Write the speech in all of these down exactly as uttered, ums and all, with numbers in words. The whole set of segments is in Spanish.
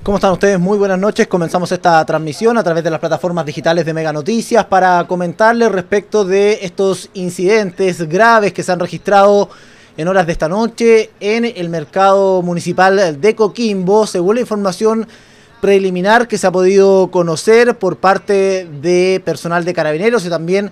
¿Cómo están ustedes? Muy buenas noches. Comenzamos esta transmisión a través de las plataformas digitales de Mega Noticias para comentarles respecto de estos incidentes graves que se han registrado en horas de esta noche en el mercado municipal de Coquimbo, según la información preliminar que se ha podido conocer por parte de personal de Carabineros y también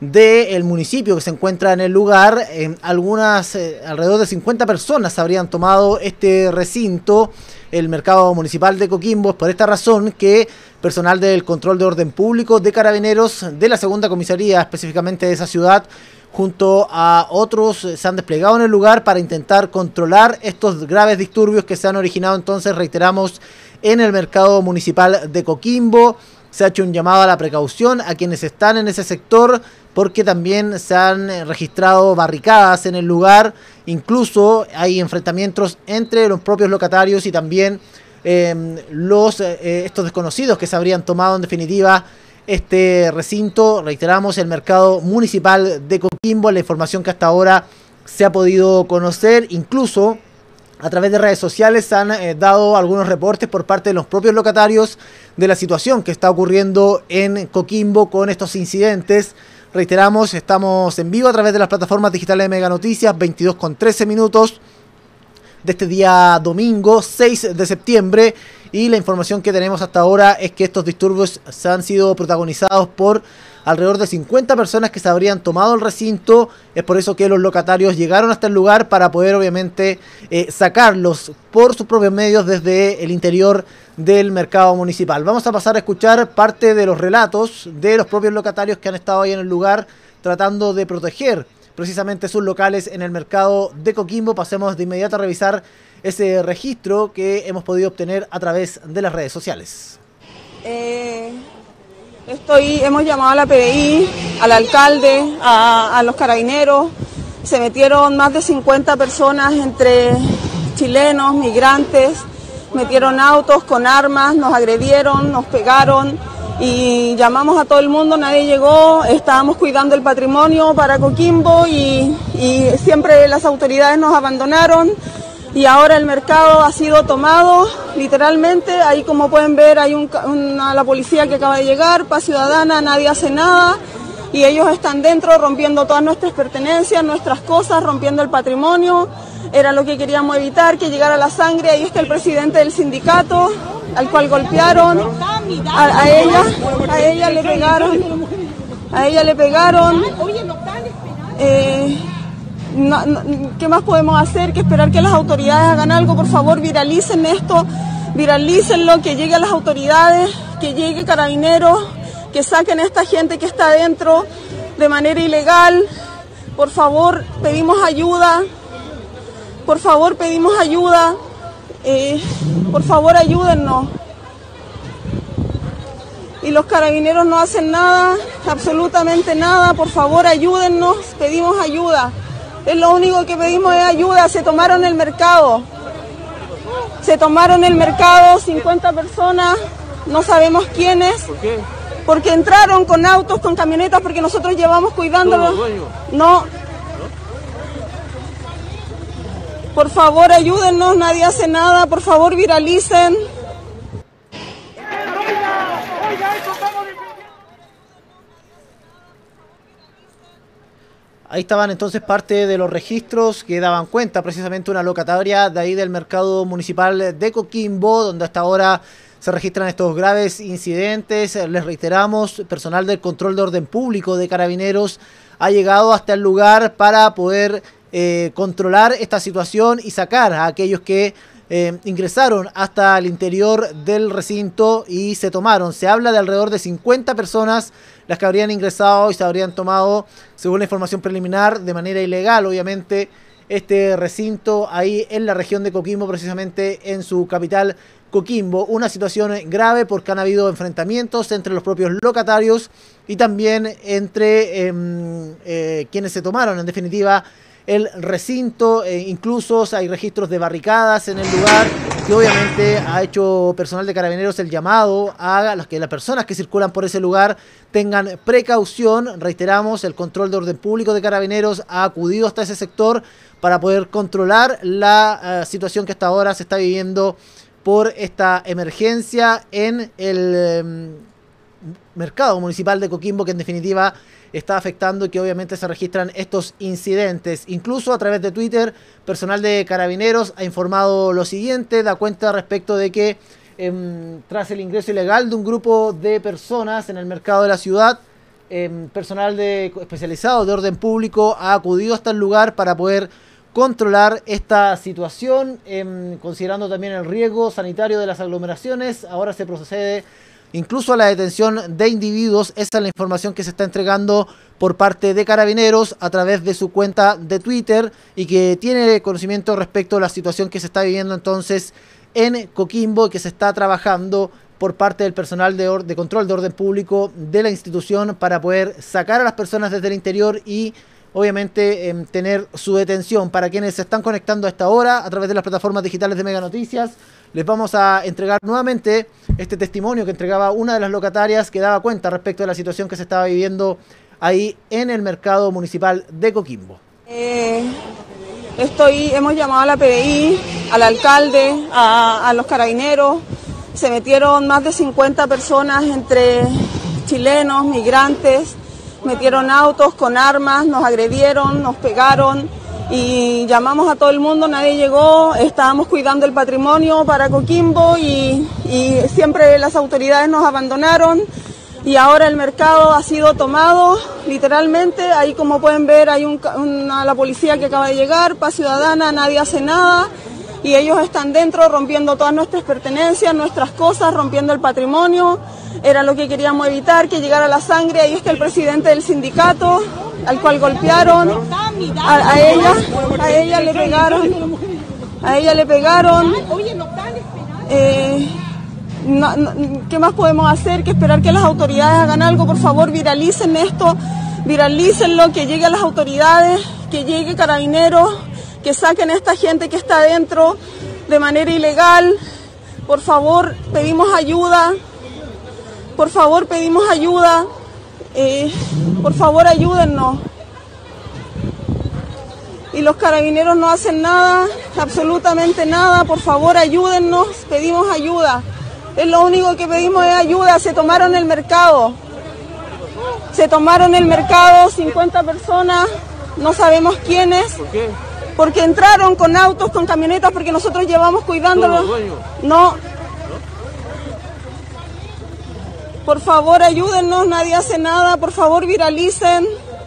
del municipio que se encuentra en el lugar. Eh, algunas, eh, alrededor de cincuenta personas habrían tomado este recinto, el mercado municipal de Coquimbo. Es por esta razón que personal del control de orden público de Carabineros de la segunda comisaría, específicamente de esa ciudad, junto a otros, se han desplegado en el lugar para intentar controlar estos graves disturbios que se han originado, entonces, reiteramos, en el mercado municipal de Coquimbo. Se ha hecho un llamado a la precaución a quienes están en ese sector, porque también se han registrado barricadas en el lugar. Incluso hay enfrentamientos entre los propios locatarios y también eh, los eh, estos desconocidos que se habrían tomado en definitiva este recinto. Reiteramos, el mercado municipal de Coquimbo, la información que hasta ahora se ha podido conocer. Incluso a través de redes sociales se han eh, dado algunos reportes por parte de los propios locatarios de la situación que está ocurriendo en Coquimbo con estos incidentes. Reiteramos, estamos en vivo a través de las plataformas digitales de Mega Noticias, veintidós con trece minutos de este día domingo seis de septiembre, y la información que tenemos hasta ahora es que estos disturbios se han sido protagonizados por alrededor de cincuenta personas que se habrían tomado el recinto. Es por eso que los locatarios llegaron hasta el lugar para poder obviamente eh, sacarlos por sus propios medios desde el interior del mercado municipal. Vamos a pasar a escuchar parte de los relatos de los propios locatarios que han estado ahí en el lugar tratando de proteger precisamente sus locales en el mercado de Coquimbo. Pasemos de inmediato a revisar ese registro que hemos podido obtener a través de las redes sociales. Eh... Estoy, hemos llamado a la P D I, al alcalde, a, a los carabineros. Se metieron más de cincuenta personas entre chilenos, migrantes, metieron autos con armas, nos agredieron, nos pegaron y llamamos a todo el mundo, nadie llegó. Estábamos cuidando el patrimonio para Coquimbo y, y siempre las autoridades nos abandonaron. Y ahora el mercado ha sido tomado, literalmente. Ahí, como pueden ver, hay un, una, la policía que acaba de llegar, Paz Ciudadana, nadie hace nada. Y ellos están dentro rompiendo todas nuestras pertenencias, nuestras cosas, rompiendo el patrimonio. Era lo que queríamos evitar, que llegara la sangre. Ahí está el presidente del sindicato, al cual golpearon. A, a ella, a ella le pegaron. A ella le pegaron. Eh, No, no, ¿qué más podemos hacer que esperar que las autoridades hagan algo? Por favor, viralicen esto, viralícenlo, que llegue a las autoridades, que llegue Carabineros, que saquen a esta gente que está adentro de manera ilegal. Por favor, pedimos ayuda, por favor, pedimos ayuda, eh, por favor, ayúdennos. Y los carabineros no hacen nada, absolutamente nada. Por favor, ayúdennos, pedimos ayuda. Es lo único que pedimos, es ayuda. Se tomaron el mercado. Se tomaron el mercado, cincuenta personas, no sabemos quiénes. ¿Por qué? Porque entraron con autos, con camionetas, porque nosotros llevamos cuidándolo. No. Por favor, ayúdennos, nadie hace nada. Por favor, viralicen. Ahí estaban entonces parte de los registros que daban cuenta precisamente una locataria de ahí del mercado municipal de Coquimbo, donde hasta ahora se registran estos graves incidentes. Les reiteramos, personal del control de orden público de Carabineros ha llegado hasta el lugar para poder eh, controlar esta situación y sacar a aquellos que eh, ingresaron hasta el interior del recinto y se tomaron. Se habla de alrededor de cincuenta personas las que habrían ingresado y se habrían tomado, según la información preliminar, de manera ilegal, obviamente, este recinto ahí en la región de Coquimbo, precisamente en su capital, Coquimbo. Una situación grave porque han habido enfrentamientos entre los propios locatarios y también entre eh, eh, quienes se tomaron, en definitiva, el recinto. Eh, incluso hay registros de barricadas en el lugar, que obviamente ha hecho personal de Carabineros el llamado a las que las personas que circulan por ese lugar tengan precaución. Reiteramos, el control de orden público de Carabineros ha acudido hasta ese sector para poder controlar la uh, situación que hasta ahora se está viviendo por esta emergencia en el eh, mercado municipal de Coquimbo, que en definitiva está afectando y que obviamente se registran estos incidentes. Incluso a través de Twitter, personal de Carabineros ha informado lo siguiente, da cuenta respecto de que eh, tras el ingreso ilegal de un grupo de personas en el mercado de la ciudad, eh, personal de, especializado de orden público ha acudido hasta el lugar para poder controlar esta situación, eh, considerando también el riesgo sanitario de las aglomeraciones. Ahora se procede incluso a la detención de individuos. Esa es la información que se está entregando por parte de Carabineros a través de su cuenta de Twitter y que tiene conocimiento respecto a la situación que se está viviendo entonces en Coquimbo y que se está trabajando por parte del personal de, de control de orden público de la institución para poder sacar a las personas desde el interior y obviamente eh, tener su detención. Para quienes se están conectando a esta hora a través de las plataformas digitales de Mega Noticias, les vamos a entregar nuevamente este testimonio que entregaba una de las locatarias que daba cuenta respecto de la situación que se estaba viviendo ahí en el mercado municipal de Coquimbo. Eh, estoy, hemos llamado a la P D I, al alcalde, a, a los carabineros. Se metieron más de cincuenta personas entre chilenos, migrantes. Metieron autos con armas, nos agredieron, nos pegaron y llamamos a todo el mundo, nadie llegó. Estábamos cuidando el patrimonio para Coquimbo y, y siempre las autoridades nos abandonaron y ahora el mercado ha sido tomado literalmente. Ahí, como pueden ver, hay un, una, la policía que acaba de llegar, Paz Ciudadana, nadie hace nada y ellos están dentro rompiendo todas nuestras pertenencias, nuestras cosas, rompiendo el patrimonio. Era lo que queríamos evitar, que llegara la sangre. Ahí está el presidente del sindicato, al cual golpearon. A, a ella, a ella le pegaron. A ella le pegaron. Eh, no, no, ¿Qué más podemos hacer que esperar que las autoridades hagan algo? Por favor, viralicen esto, viralícenlo, que llegue a las autoridades, que llegue Carabineros, que saquen a esta gente que está adentro de manera ilegal. Por favor, pedimos ayuda. Por favor, pedimos ayuda. Eh, por favor, ayúdennos. Y los carabineros no hacen nada, absolutamente nada. Por favor, ayúdennos. Pedimos ayuda. Es lo único que pedimos, es ayuda. Se tomaron el mercado. Se tomaron el mercado, cincuenta personas. No sabemos quiénes. ¿Por qué? Porque entraron con autos, con camionetas, porque nosotros llevamos cuidándolos. No. Por favor, ayúdennos, nadie hace nada, por favor, viralicen.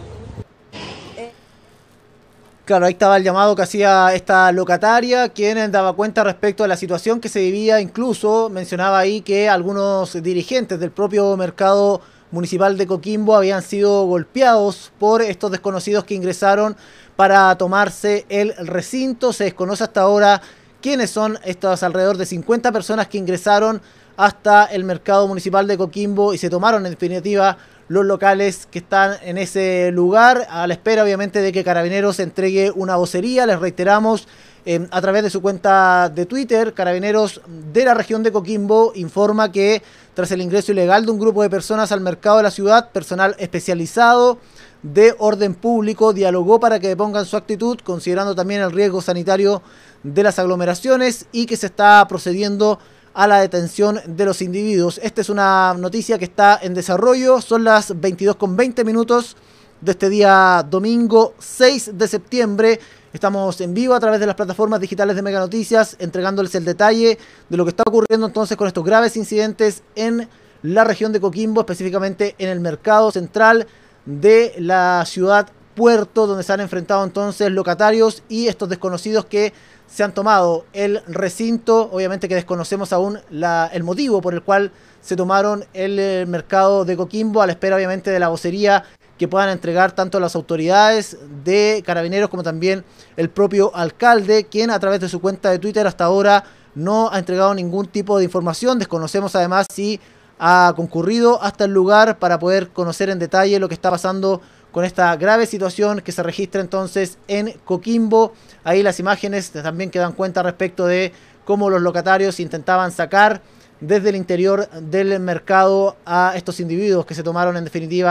Claro, ahí estaba el llamado que hacía esta locataria, quien daba cuenta respecto a la situación que se vivía. Incluso mencionaba ahí que algunos dirigentes del propio mercado municipal de Coquimbo habían sido golpeados por estos desconocidos que ingresaron para tomarse el recinto. Se desconoce hasta ahora quiénes son estas alrededor de cincuenta personas que ingresaron hasta el mercado municipal de Coquimbo y se tomaron en definitiva los locales que están en ese lugar, a la espera obviamente de que Carabineros entregue una vocería. Les reiteramos, eh, a través de su cuenta de Twitter, Carabineros de la región de Coquimbo informa que tras el ingreso ilegal de un grupo de personas al mercado de la ciudad, personal especializado de orden público dialogó para que depongan su actitud, considerando también el riesgo sanitario de las aglomeraciones y que se está procediendo a la detención de los individuos. Esta es una noticia que está en desarrollo. Son las veintidós con veinte minutos de este día domingo seis de septiembre. Estamos en vivo a través de las plataformas digitales de Mega Noticias, entregándoles el detalle de lo que está ocurriendo entonces con estos graves incidentes en la región de Coquimbo, específicamente en el mercado central de la ciudad Puerto, donde se han enfrentado entonces locatarios y estos desconocidos que se han tomado el recinto. Obviamente que desconocemos aún la, el motivo por el cual se tomaron el, el mercado de Coquimbo, a la espera obviamente de la vocería que puedan entregar tanto las autoridades de Carabineros como también el propio alcalde, quien a través de su cuenta de Twitter hasta ahora no ha entregado ningún tipo de información. Desconocemos además si ha concurrido hasta el lugar para poder conocer en detalle lo que está pasando con esta grave situación que se registra entonces en Coquimbo. Ahí las imágenes también que dan cuenta respecto de cómo los locatarios intentaban sacar desde el interior del mercado a estos individuos que se tomaron en definitiva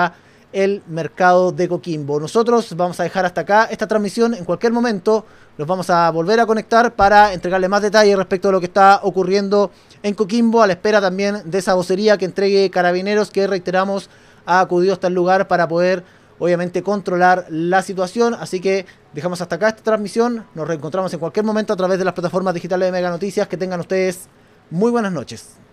el mercado de Coquimbo. Nosotros vamos a dejar hasta acá esta transmisión. En cualquier momento nos vamos a volver a conectar para entregarle más detalles respecto a lo que está ocurriendo en Coquimbo, a la espera también de esa vocería que entregue Carabineros, que reiteramos ha acudido hasta el lugar para poder obviamente controlar la situación. Así que dejamos hasta acá esta transmisión. Nos reencontramos en cualquier momento a través de las plataformas digitales de Mega Noticias. Que tengan ustedes muy buenas noches.